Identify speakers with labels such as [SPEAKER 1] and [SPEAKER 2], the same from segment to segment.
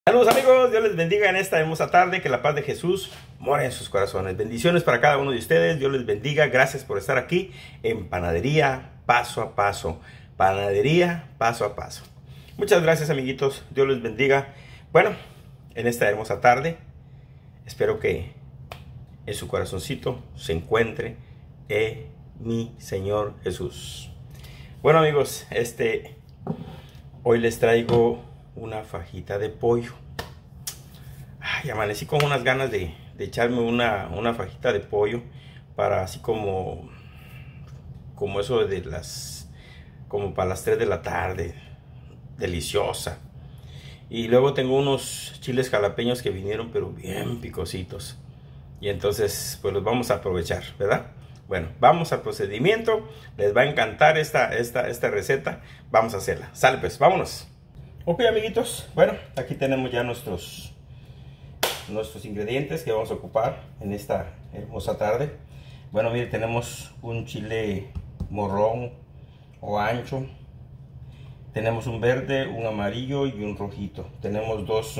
[SPEAKER 1] Saludos amigos, Dios les bendiga en esta hermosa tarde, que la paz de Jesús more en sus corazones. Bendiciones para cada uno de ustedes, Dios les bendiga, gracias por estar aquí en Panadería Paso a Paso. Panadería Paso a Paso. Muchas gracias amiguitos, Dios les bendiga. Bueno, en esta hermosa tarde, espero que en su corazoncito se encuentre mi Señor Jesús. Bueno amigos, hoy les traigo una fajita de pollo. Ay, amanecí con unas ganas de echarme una fajita de pollo para así como eso de como para las 3 de la tarde, deliciosa. Y luego tengo unos chiles jalapeños que vinieron pero bien picositos, y entonces pues los vamos a aprovechar, ¿verdad? Bueno, vamos al procedimiento. Les va a encantar esta receta. Vamos a hacerla. Sale pues, vámonos. Ok amiguitos, bueno, aquí tenemos ya nuestros ingredientes que vamos a ocupar en esta hermosa tarde. Bueno, mire, tenemos un chile morrón o ancho, tenemos un verde, un amarillo y un rojito. Tenemos dos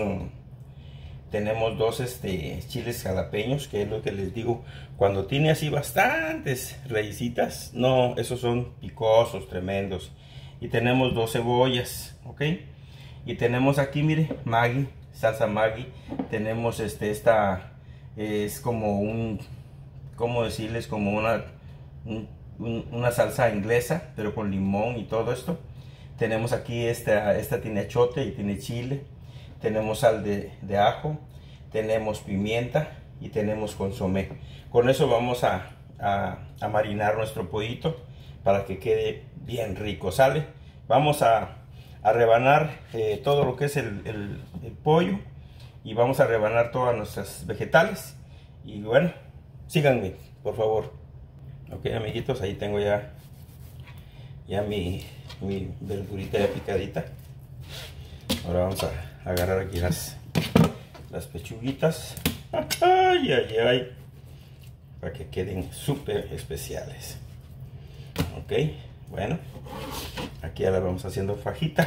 [SPEAKER 1] chiles jalapeños, que es lo que les digo, cuando tiene así bastantes raicitas, no, esos son picosos, tremendos. Y tenemos 2 cebollas, ok. Y tenemos aquí, mire, Maggi, salsa Maggi. Tenemos esta es como ¿cómo decirles? Como una salsa inglesa, pero con limón y todo esto. Tenemos aquí esta tiene achote y tiene chile. Tenemos sal de ajo, tenemos pimienta y tenemos consomé. Con eso vamos a marinar nuestro pollito para que quede bien rico, ¿sale? Vamos a rebanar todo lo que es el pollo, y vamos a rebanar todas nuestras vegetales. Y bueno, síganme por favor. Ok amiguitos, ahí tengo ya mi verdurita ya picadita. Ahora vamos a agarrar aquí las pechuguitas, ay, ay, ay, para que queden súper especiales. Ok, bueno, aquí ya la vamos haciendo fajita,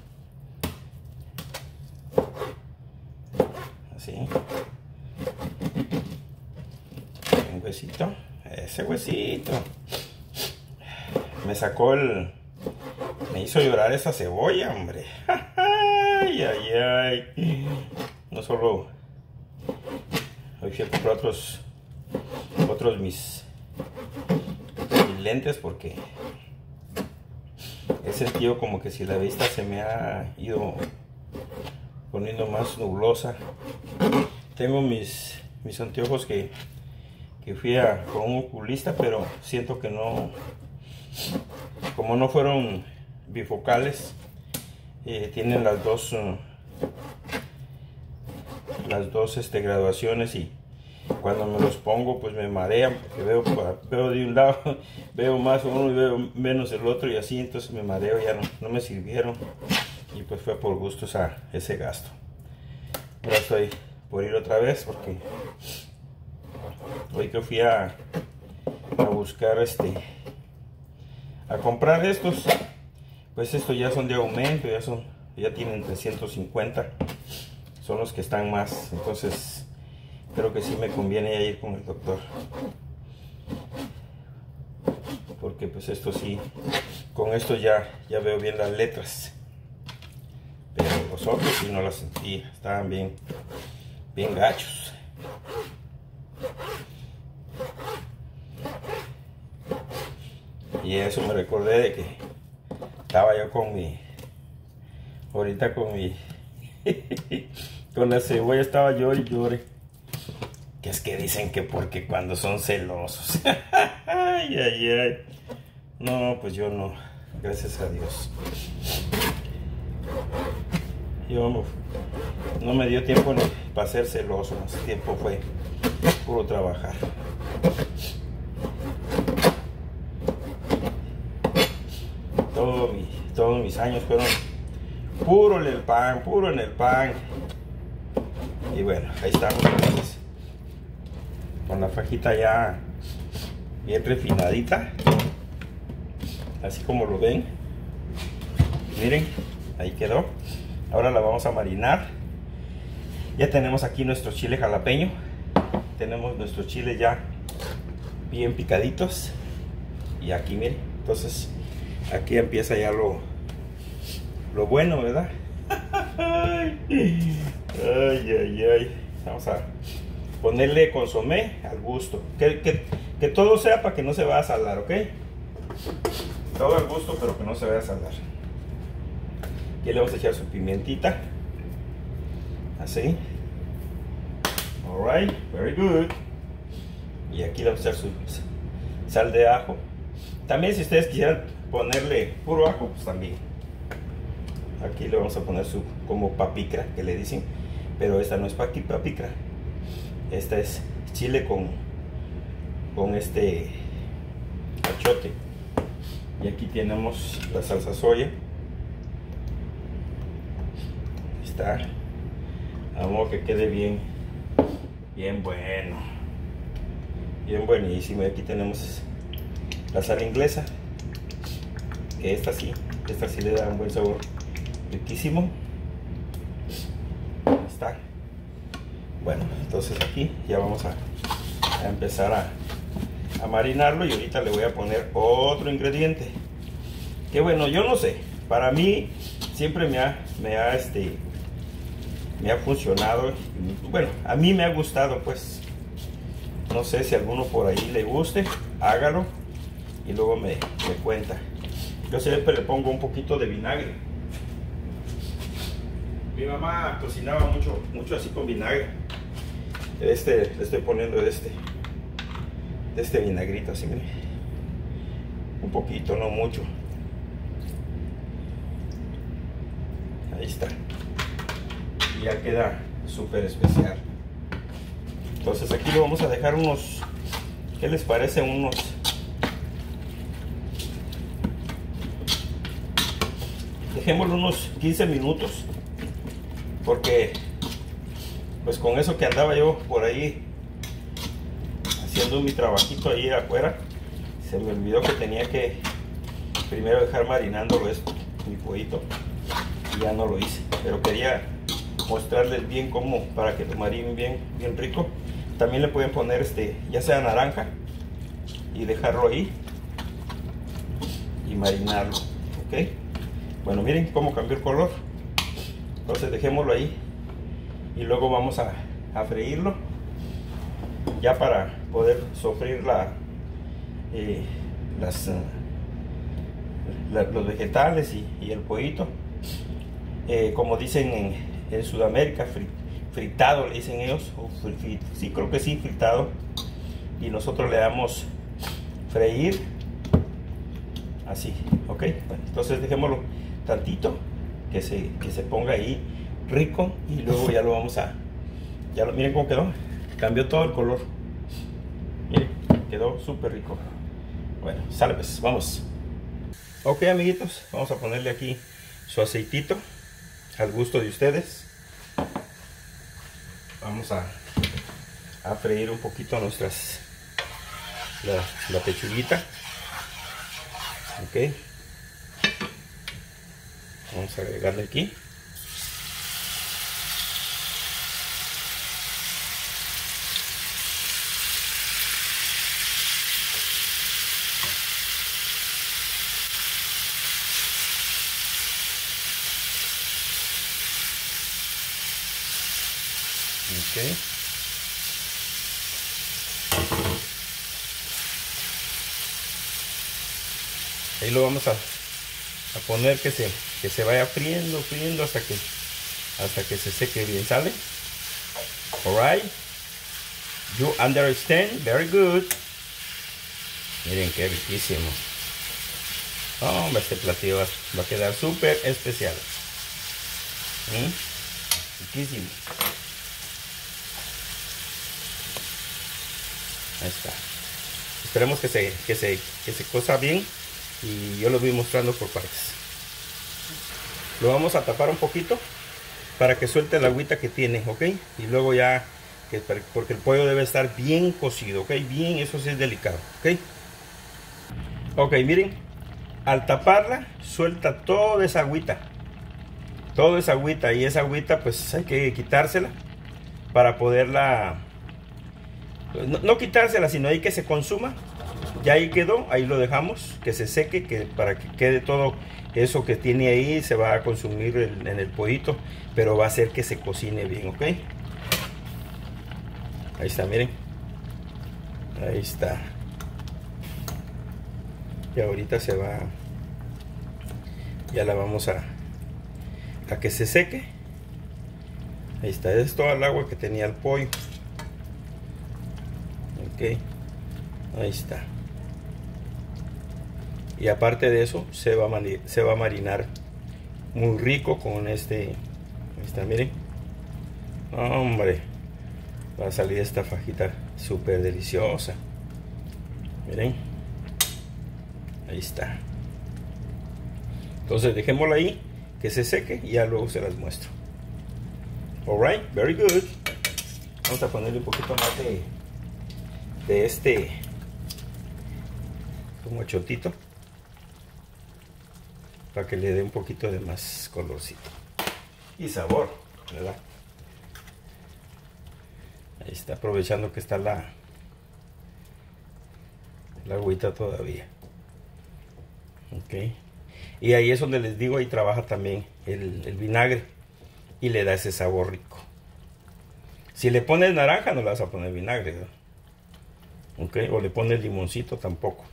[SPEAKER 1] así, un huesito, ese huesito, me hizo llorar esa cebolla, hombre. Ay, ay, ay. No solo hoy fui a comprar otros mis lentes, porque he sentido como que si la vista se me ha ido poniendo más nublosa. Tengo mis anteojos que fui con un oculista, pero siento que no, como no fueron bifocales, tienen las dos graduaciones, y cuando me los pongo pues me marean, porque veo de un lado, veo más uno y veo menos el otro, y así entonces me mareo, ya no me sirvieron, y pues fue por gustos a ese gasto. Ahora estoy por ir otra vez, porque hoy que fui a buscar a comprar estos, pues estos ya son de aumento, ya tienen 350, son los que están más, entonces creo que sí me conviene ya ir con el doctor, porque pues esto sí, con esto ya veo bien las letras, pero los otros sí no las sentí, estaban bien gachos. Y eso me recordé de que estaba yo ahorita con la cebolla, estaba llore. Que es que dicen que porque cuando son celosos. Ay, ay, ay. No, pues yo no, gracias a Dios. Yo no me dio tiempo ni para ser celoso, más tiempo fue puro trabajar. Todos mis años fueron puro en el pan. Y bueno, ahí estamos entonces, con la fajita ya bien refinadita, así como lo ven. Miren, ahí quedó. Ahora la vamos a marinar Ya tenemos aquí nuestro chile jalapeño. Tenemos nuestros chiles ya bien picaditos. Y aquí miren, entonces aquí empieza ya lo bueno, ¿verdad? Ay, ay, ay. Vamos a ponerle consomé al gusto. Que todo sea para que no se vaya a saldar, ¿ok? Todo al gusto, pero que no se vaya a saldar. Aquí le vamos a echar su pimientita. Así. Alright, very good. Y aquí le vamos a echar su sal de ajo. También si ustedes quisieran ponerle puro ajo, pues también. Aquí le vamos a poner su como papicra, que le dicen. Pero esta no es papicra. Esta es chile con este achote. Y aquí tenemos la salsa soya. Está. Vamos que quede bien bueno. Bien buenísimo. Y aquí tenemos la sal inglesa. Que esta sí le da un buen sabor. Riquísimo. Ahí está. Bueno, entonces aquí ya vamos a empezar a marinarlo, y ahorita le voy a poner otro ingrediente que bueno, yo no sé, para mí siempre me ha funcionado. Bueno, a mí me ha gustado, pues no sé si a alguno por ahí le guste, hágalo y luego me cuenta. Yo siempre le pongo un poquito de vinagre. Mi mamá cocinaba mucho así con vinagre. Le estoy poniendo de este vinagrito, así, miren. Un poquito, no mucho. Ahí está. Y ya queda súper especial. Entonces aquí lo vamos a dejar unos, ¿qué les parece? Dejémoslo unos 15 minutos. Porque pues con eso que andaba yo por ahí haciendo mi trabajito ahí afuera, se me olvidó que tenía que primero dejar marinándolo mi pollito, y ya no lo hice, pero quería mostrarles bien cómo, para que lo marinen bien rico. También le pueden poner ya sea naranja, y dejarlo ahí y marinarlo, ok. Bueno, miren cómo cambió el color. Entonces dejémoslo ahí y luego vamos a freírlo ya para poder sofreír los vegetales y el pollito, como dicen en Sudamérica, fritado le dicen ellos, o sí, creo que sí, fritado, y nosotros le damos freír así, ok. Bueno, entonces dejémoslo tantito que se ponga ahí rico, y luego ya lo vamos miren cómo quedó, cambió todo el color, miren, quedó súper rico. Bueno, sale pues, vamos. Ok, amiguitos, vamos a ponerle aquí su aceitito al gusto de ustedes. Vamos a freír un poquito la pechuguita, ok. Vamos a agregarle aquí. Okay. Ahí lo vamos a poner que se vaya friendo hasta que se seque bien, ¿sale? Alright, you understand, very good. Miren qué riquísimo. Hombre, este platillo va a quedar súper especial. Riquísimo. Ahí está. Esperemos que se cosa bien, y yo lo voy mostrando por partes. Lo vamos a tapar un poquito para que suelte la agüita que tiene, ok. Y luego ya, porque el pollo debe estar bien cocido, ok. Bien, eso sí es delicado, ok. Ok, miren, al taparla suelta toda esa agüita, y esa agüita pues hay que quitársela. para poderla, no quitársela, sino ahí que se consuma. Ya ahí quedó, ahí lo dejamos que se seque, para que quede todo eso que tiene ahí. Se va a consumir en el pollito, pero va a hacer que se cocine bien, ¿ok? Ahí está, miren. Ahí está. Y ahorita se va, ya la vamos a que se seque. Ahí está, es toda el agua que tenía el pollo. Ok, ahí está. Y aparte de eso, se va a marinar muy rico con este. Ahí está, miren. Hombre, va a salir esta fajita súper deliciosa. Miren. Ahí está. Entonces dejémosla ahí, que se seque, y ya luego se las muestro. Alright, very good. Vamos a ponerle un poquito más de este como chotito, para que le dé un poquito de más colorcito y sabor, ¿verdad? Ahí está, aprovechando que está la agüita todavía. Ok, y ahí es donde les digo, ahí trabaja también el vinagre y le da ese sabor rico. Si le pones naranja, no le vas a poner vinagre, ¿no? Ok, o le pones limoncito, tampoco.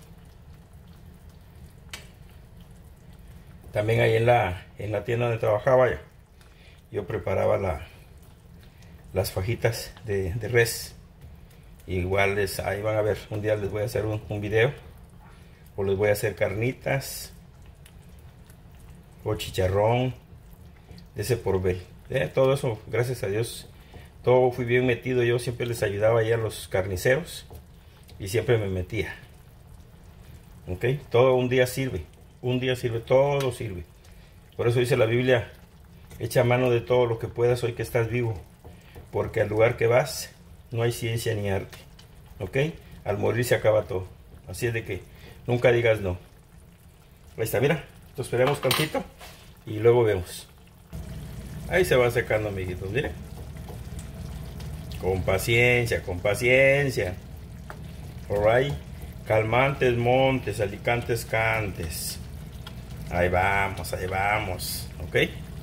[SPEAKER 1] También ahí en la tienda donde trabajaba yo preparaba las fajitas de res. Igual ahí van a ver, un día les voy a hacer un video, o les voy a hacer carnitas o chicharrón, de ese por ver. Todo eso, gracias a Dios, todo fui bien metido. Yo siempre les ayudaba ahí a los carniceros y siempre me metía. Ok, todo un día sirve, todo sirve. Por eso dice la Biblia: echa mano de todo lo que puedas hoy que estás vivo, porque al lugar que vas no hay ciencia ni arte. Ok, al morir se acaba todo. Así es de que nunca digas no. Ahí está, mira, lo esperemos tantito y luego vemos. Ahí se va secando, amiguitos, miren. Con paciencia, con paciencia. Alright. Calmantes montes, alicantes cantes. Ahí vamos, ahí vamos. Ok.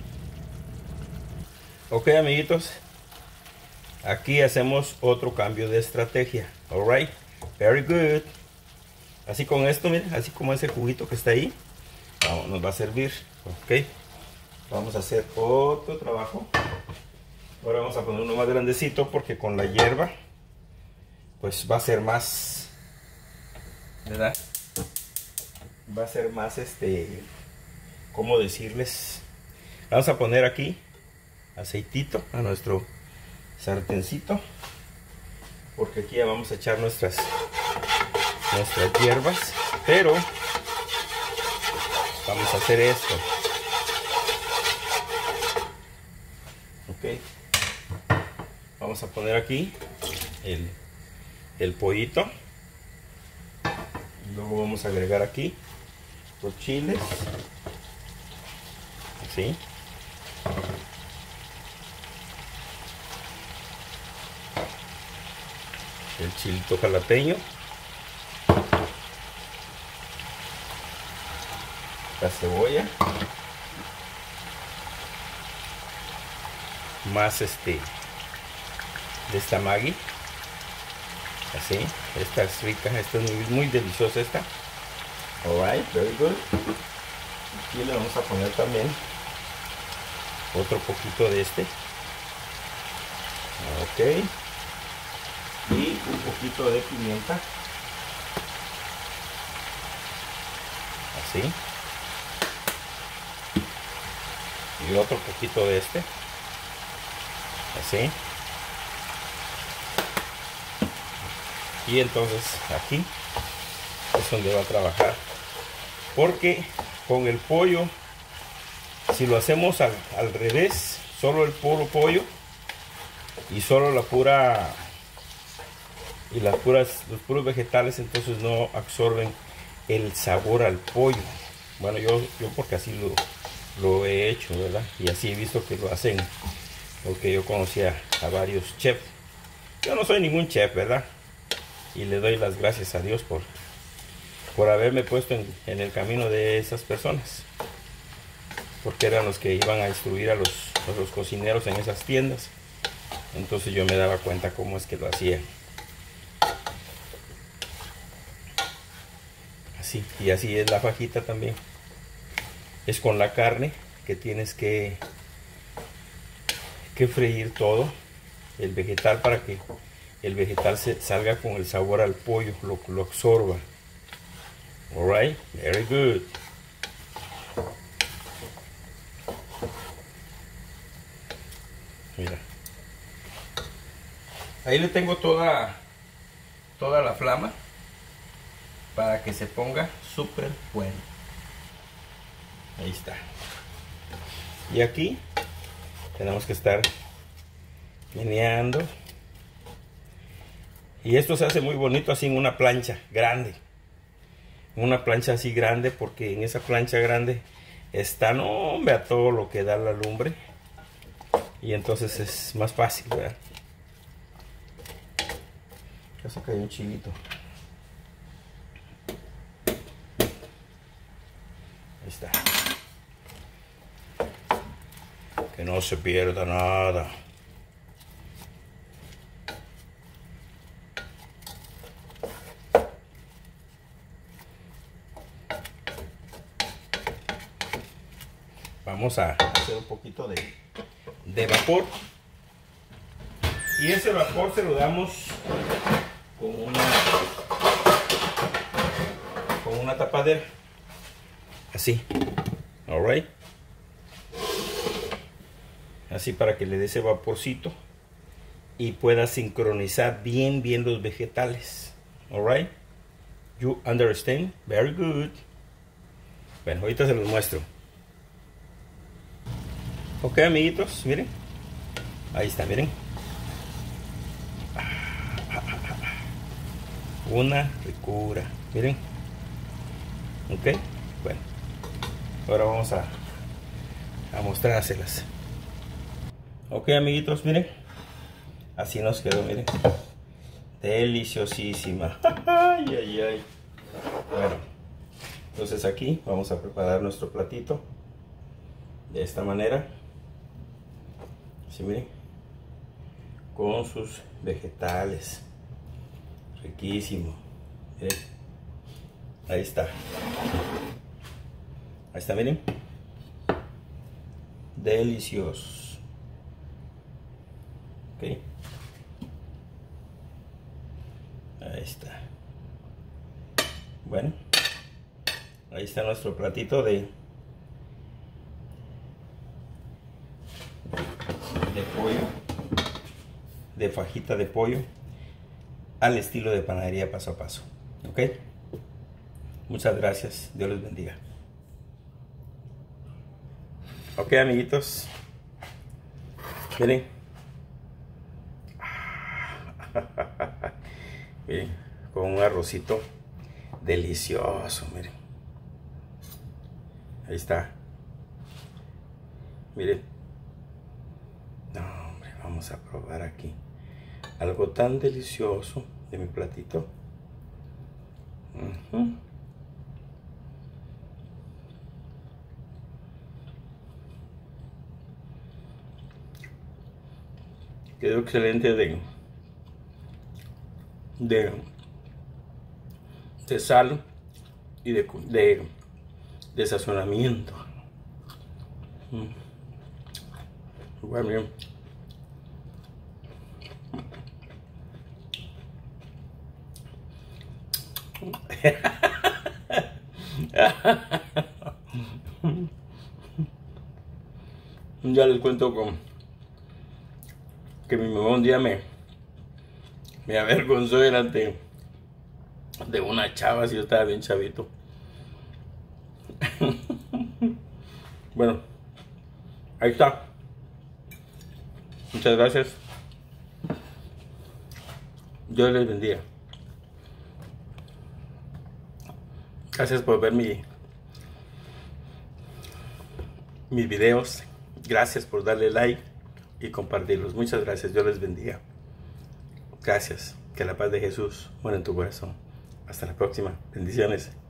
[SPEAKER 1] Ok, amiguitos. Aquí hacemos otro cambio de estrategia. Alright. Very good. Así con esto, miren, así como ese juguito que está ahí, nos va a servir. Ok. Vamos a hacer otro trabajo. Ahora vamos a poner uno más grandecito, porque con la hierba pues va a ser más, ¿verdad? Va a ser más ¿cómo decirles? Vamos a poner aquí aceitito a nuestro sartencito, porque aquí ya vamos a echar nuestras hierbas, pero vamos a hacer esto. Ok, vamos a poner aquí el pollito, y luego vamos a agregar aquí los chiles, así, el chilito jalapeño, la cebolla, más de esta Maggi, así. Esta es rica, esta es muy deliciosa esta. Alright, very good. Aquí le vamos a poner también otro poquito de ok, y un poquito de pimienta, así, y otro poquito de así. Y entonces aquí es donde va a trabajar, porque con el pollo, si lo hacemos al revés, solo el puro pollo y solo los puros vegetales, entonces no absorben el sabor al pollo. Bueno, yo porque así lo he hecho, ¿verdad? Y así he visto que lo hacen porque yo conocía a varios chefs. Yo no soy ningún chef, ¿verdad? Y le doy las gracias a Dios por haberme puesto en el camino de esas personas, porque eran los que iban a instruir a los cocineros en esas tiendas. Entonces yo me daba cuenta cómo es que lo hacían. Así, y así es la fajita también. Es con la carne que tienes que freír todo el vegetal, para que el vegetal salga con el sabor al pollo, lo absorba. Alright, very good. Mira, ahí le tengo toda la flama para que se ponga súper bueno. Ahí está. Y aquí tenemos que estar meneando. Y esto se hace muy bonito así en una plancha grande. Una plancha así grande, porque en esa plancha grande está, no, hombre, a todo lo que da la lumbre. Y entonces es más fácil, ¿verdad? Casi cayó un chilito. Ahí está. Que no se pierda nada. Vamos a hacer un poquito de vapor. Y ese vapor se lo damos con una tapadera. Así. Alright. Así, para que le dé ese vaporcito y pueda sincronizar bien los vegetales. Alright. You understand? Very good. Bueno, ahorita se los muestro. Ok, amiguitos, miren. Ahí está, miren. Una ricura, miren. Ok, bueno. Ahora vamos a mostrárselas. Ok, amiguitos, miren. Así nos quedó, miren. Deliciosísima. Ay, ay, ay. Bueno, entonces aquí vamos a preparar nuestro platito de esta manera. Así, miren, con sus vegetales. Riquísimo. Miren. Ahí está. Ahí está, miren. Deliciosos. Ok. Ahí está. Bueno, ahí está nuestro platito de pollo, de fajita de pollo al estilo de panadería paso a paso. Ok, muchas gracias, Dios les bendiga. Ok, amiguitos, miren. Miren, con un arrocito delicioso, miren. Ahí está. Miren. No, hombre, vamos a probar aquí algo tan delicioso de mi platito. Quedó excelente de sal y de sazonamiento. Bueno, bien. Ya les cuento que mi mamá un día me avergonzó delante de una chava, si yo estaba bien chavito. Bueno, ahí está. Muchas gracias. Dios les bendiga. Gracias por ver mis videos. Gracias por darle like, y compartirlos. Muchas gracias, Dios les bendiga. Gracias, que la paz de Jesús muera en tu corazón. Hasta la próxima, bendiciones.